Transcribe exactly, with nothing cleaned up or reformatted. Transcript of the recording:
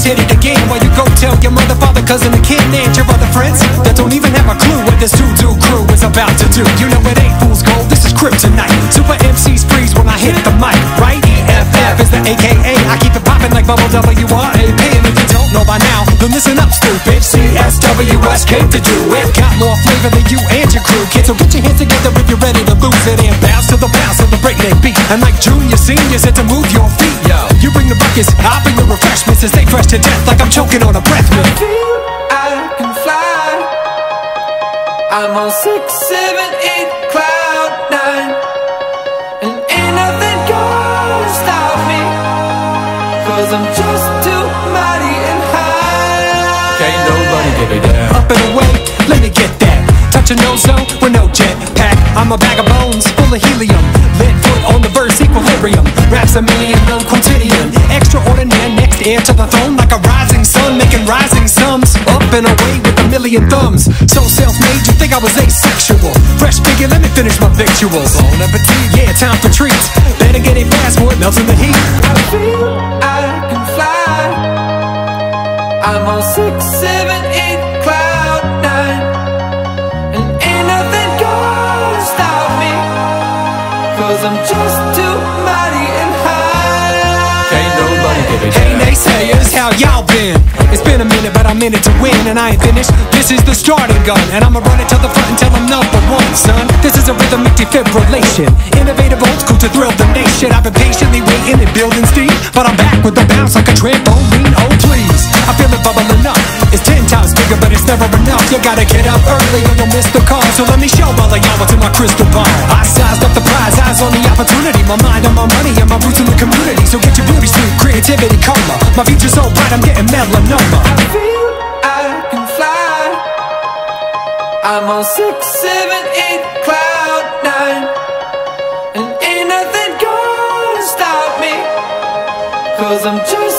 hit it again. While you go tell your mother, father, cousin, and kin, and your other friends that don't even have a clue what this two-do crew is about to do. You know it ain't fool's gold, this is kryptonite. Super M Cs freeze when I hit the mic, right? E F F is the A K A. I keep it poppin' like bubble W R A P. And if you don't know by now, then listen up, stupid. C S W S came to do it. Got more flavor than you and your crew, kid. So get your hands together if you're ready to lose it. And bounce to the bounce of the breakneck beat. And like junior, seniors, had to move your feet. Yo, you bring the buckets, I bring the refreshments, and stay fresh to death like I'm choking on a breath mint. I feel I can fly. I'm on six, seven, eight, cloud nine, and ain't nothing gonna stop me, cause I'm just too mighty and high. Can't nobody get me down. Up and away, let me get that. Touch a no-zone with no jet pack. I'm a bag of bones full of helium. Lit foot on the verse, equilibrium. Raps a million, no quotidian. Extraordinary, next air to the throne. Like a rising sun, making rising sums. Up and away with a million thumbs. So self-made, you think I was asexual. Fresh figure, let me finish my victuals. Bon appetit, yeah, time for treats. Better get it fast, boy, it melts in the heat. I feel I can fly. I'm on six, seven, eight, cloud nine, and ain't nothing gonna stop me, cause I'm just too mighty and high. Can't nobody get me Hey down. naysayers, how y'all been? It's been a minute, but I'm in it to win, and I ain't finished. This is the starting gun, and I'ma run it to the front until I'm number one, son. This is a rhythmic defibrillation, innovative old school to thrill the nation. I've been patiently waiting and building steam, but I'm back with the bounce like a trampoline. Oh please, I feel it bubbling up. It's ten times bigger, but it's never enough. You gotta get up early or you'll miss the call. So let me show all of y'all what's in my crystal ball. I sized up the prize, eyes on the opportunity. My mind on my money and my roots in the community. So get your beauty sleep, creativity coma. My future's so bright, I'm getting melanoma. I feel I can fly. I'm on six, seven, eight, cloud nine, and ain't nothing gonna stop me, cause I'm just